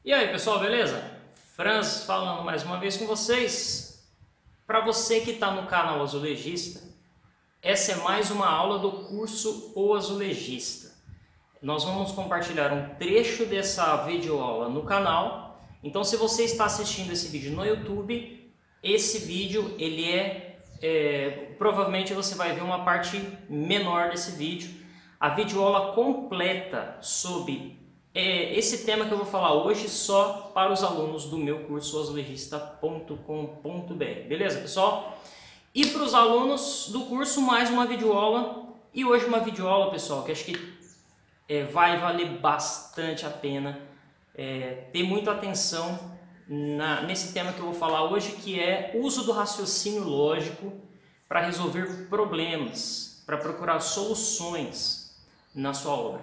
E aí pessoal, beleza? Franz falando mais uma vez com vocês. Para você que está no canal Azulejista, essa é mais uma aula do curso O Azulejista. Nós vamos compartilhar um trecho dessa videoaula no canal. Então, se você está assistindo esse vídeo no YouTube, esse vídeo provavelmente você vai ver uma parte menor desse vídeo. A videoaula completa sobre esse tema que eu vou falar hoje só para os alunos do meu curso azulejista.com.br. Beleza, pessoal? E para os alunos do curso, mais uma videoaula. E hoje uma videoaula, pessoal, que acho que vai valer bastante a pena ter muita atenção nesse tema que eu vou falar hoje, que é uso do raciocínio lógico para resolver problemas, para procurar soluções na sua obra.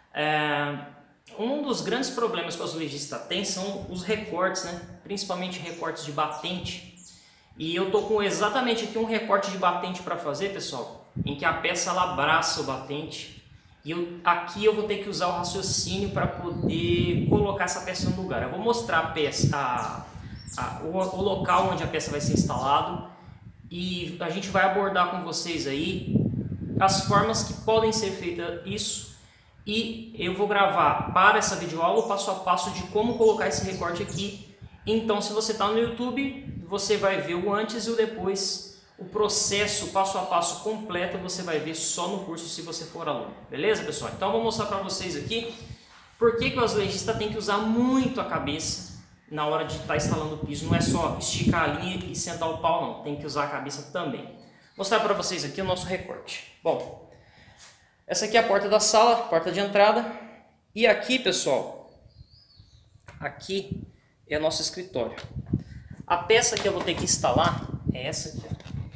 Um dos grandes problemas que o azulejista tem são os recortes, né? Principalmente recortes de batente. E eu tô com exatamente aqui um recorte de batente para fazer, pessoal, em que a peça ela abraça o batente. E aqui eu vou ter que usar o raciocínio para poder colocar essa peça no lugar. Eu vou mostrar a peça, o local onde a peça vai ser instalado, e a gente vai abordar com vocês aí as formas que podem ser feitas isso. E eu vou gravar para essa videoaula o passo a passo de como colocar esse recorte aqui. Então, se você está no YouTube, você vai ver o antes e o depois. O processo, passo a passo completo, você vai ver só no curso se você for aluno. Beleza, pessoal? Então, eu vou mostrar para vocês aqui por que o azulejista tem que usar muito a cabeça na hora de estar instalando o piso. Não é só esticar a linha e sentar o pau, não. Tem que usar a cabeça também. Vou mostrar para vocês aqui o nosso recorte. Bom, essa aqui é a porta da sala, porta de entrada. E aqui, pessoal, aqui é o nosso escritório. A peça que eu vou ter que instalar é essa aqui.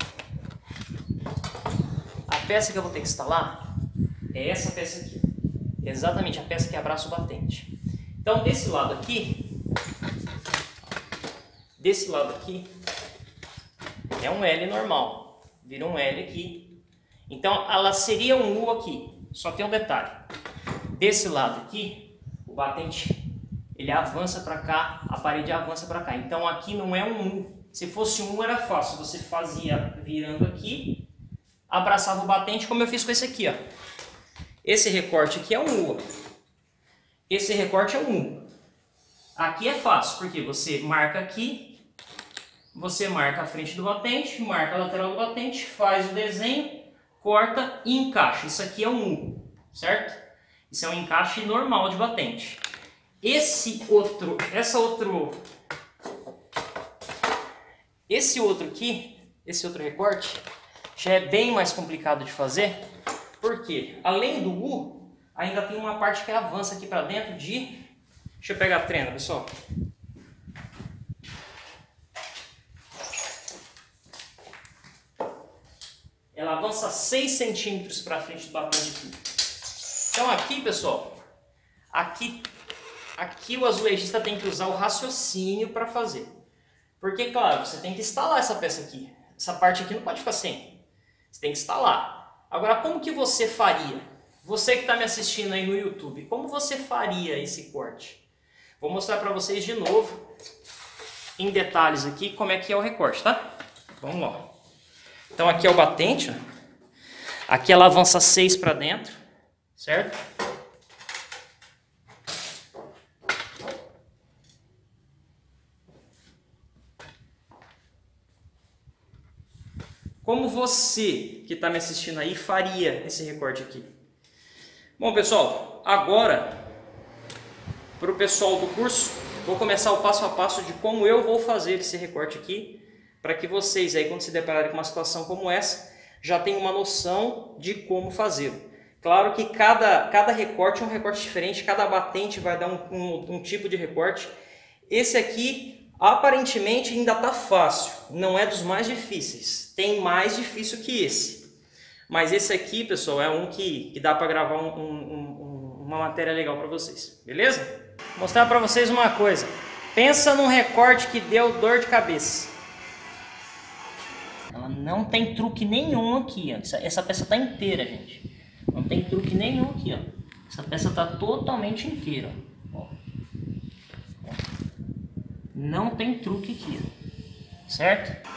A peça que eu vou ter que instalar é essa peça aqui. É exatamente a peça que abraça o batente. Então, desse lado aqui é um L normal. Vira um L aqui. Então, ela seria um U aqui, só tem um detalhe. Desse lado aqui, o batente, ele avança para cá, a parede avança para cá. Então, aqui não é um U. Se fosse um U, era fácil. Você fazia virando aqui, abraçava o batente, como eu fiz com esse aqui, ó. Esse recorte aqui é um U. Esse recorte é um U. Aqui é fácil, porque você marca aqui, você marca a frente do batente, marca a lateral do batente, faz o desenho, corta e encaixa. Isso aqui é um U, certo? Isso é um encaixe normal de batente. Esse outro recorte já é bem mais complicado de fazer, porque além do U, ainda tem uma parte que avança aqui para dentro de... Deixa eu pegar a trena, pessoal. Ela avança 6 centímetros para frente do batente aqui. Então aqui, pessoal, aqui o azulejista tem que usar o raciocínio para fazer. Porque, claro, você tem que instalar essa peça aqui. Essa parte aqui não pode ficar sem. Você tem que instalar. Agora, como que você faria? Você que está me assistindo aí no YouTube, como você faria esse corte? Vou mostrar para vocês de novo, em detalhes aqui, como é que é o recorte, tá? Vamos lá. Então aqui é o batente, ó. Aqui ela avança 6 para dentro, certo? Como você que está me assistindo aí faria esse recorte aqui? Bom, pessoal, agora para o pessoal do curso, vou começar o passo a passo de como eu vou fazer esse recorte aqui, para que vocês aí, quando se depararem com uma situação como essa, já tenham uma noção de como fazê-lo. Claro que cada recorte é um recorte diferente, cada batente vai dar um tipo de recorte. Esse aqui, aparentemente, ainda está fácil, não é dos mais difíceis. Tem mais difícil que esse. Mas esse aqui, pessoal, é um que dá para gravar uma matéria legal para vocês. Beleza? Vou mostrar para vocês uma coisa. Pensa num recorte que deu dor de cabeça. Ela não tem truque nenhum aqui, ó. Essa peça está inteira, gente. Não tem truque nenhum aqui, ó. Essa peça está totalmente inteira, ó. Não tem truque aqui, certo?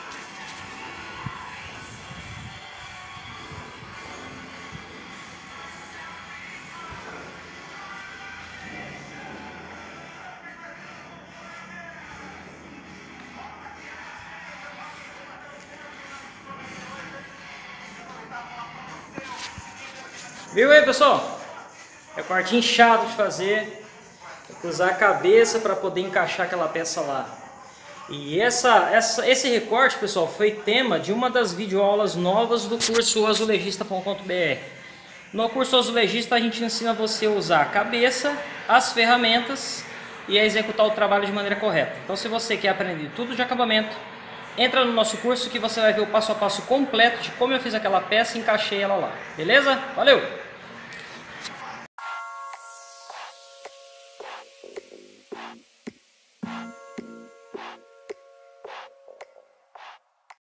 Viu aí, pessoal? É parte inchado de fazer. Tem que usar a cabeça para poder encaixar aquela peça lá. E esse recorte, pessoal, foi tema de uma das videoaulas novas do curso azulejista.com.br. No curso Azulejista a gente ensina você a usar a cabeça, as ferramentas e a executar o trabalho de maneira correta. Então, se você quer aprender tudo de acabamento, entra no nosso curso que você vai ver o passo a passo completo de como eu fiz aquela peça e encaixei ela lá. Beleza? Valeu!